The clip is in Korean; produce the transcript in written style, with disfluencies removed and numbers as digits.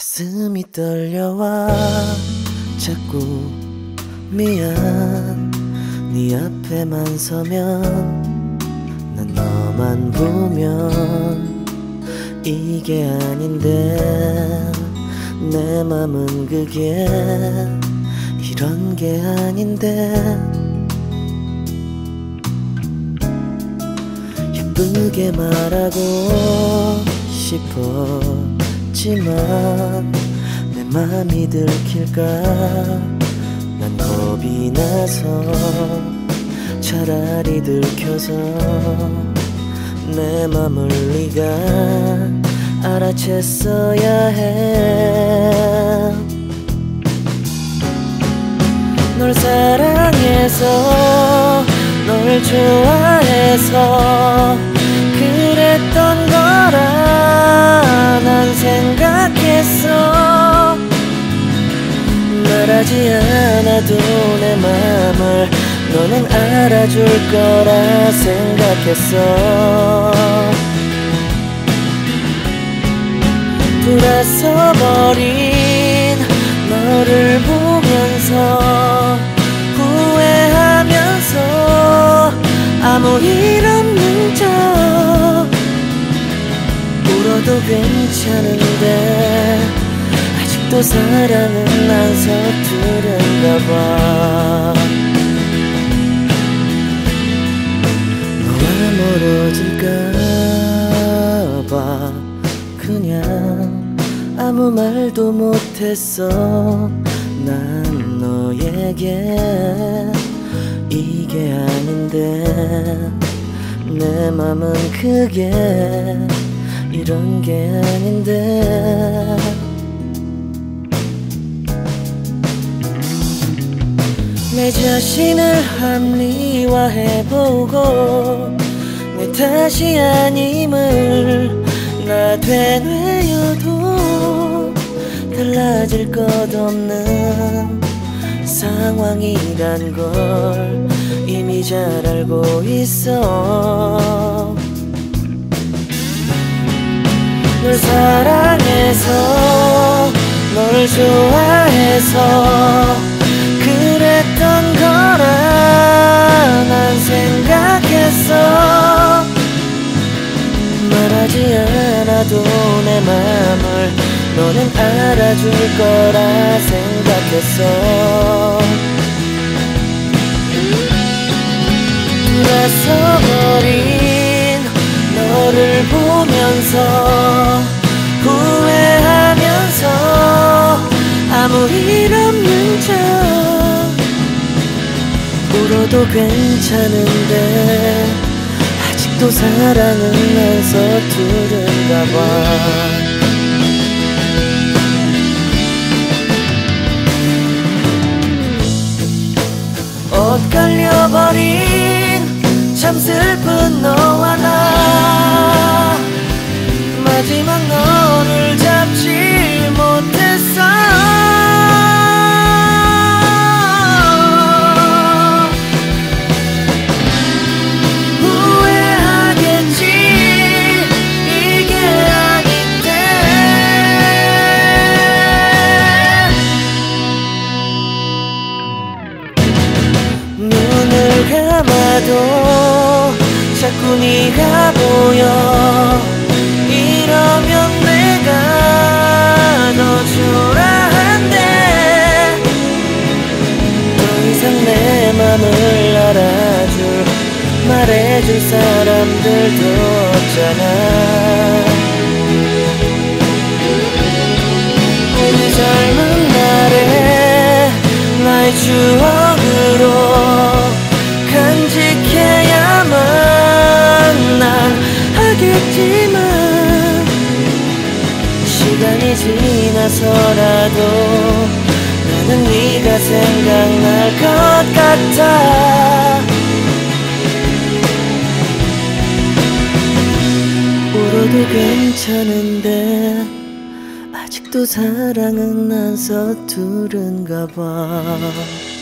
가슴이 떨려와 자꾸 미안. 네 앞에만 서면 난 너만 보면 이게 아닌데 내 맘은 그게 이런 게 아닌데 예쁘게 말하고 싶었지만 내 맘이 들킬까 난 겁이 나서 차라리 들켜서 내 맘을 네가 알아챘어야 해. 널 사랑해서 널 좋아해서 그랬던 거라 난 생각했어. 말하지 않아도 내 맘을 너는 알아줄 거라 생각했어. 돌아서버린 너를 보면서 후회하면서 아무 일 없는 척 울어도 괜찮은데 아직도 사랑은 안 서투른가 봐. 너와 멀어질까 봐 그냥 아무 말도 못했어. 난 너에게 이게 아닌데 내 맘은 그게 이런 게 아닌데 내 자신을 합리화해보고 내 탓이 아님을 나 되뇌어도 달라질 것 없는 상황이란 걸 이미 잘 알고 있어. 널 사랑해서 널 좋아해서 그랬던 거라 난 생각했어. 말하지 않아도 내 맘을 너는 알아줄 거라 생각했어. 돌아서버린 너를 보면서 후회하면서 아무 일 없는 척 울어도 괜찮은데 아직도 사랑은 안 서투른가 봐. 엇갈려버린 참 슬픈 너와 나 마지막 너를 잡지 못했어. 후회하겠지 이게 아닌데 눈을 감아도 자꾸 네가 보여. 이러면 내가 더 초라한데 더 이상 내 맘을 알아줄 말해줄 사람들도 없잖아. 우리 젊은 날에 나의 추억으로 간직해야만 난 하겠지만 시간이 지나서라도 나는 네가 생각날 것 같아. 울어도 괜찮은데 아직도 사랑은 안 서투른가 봐.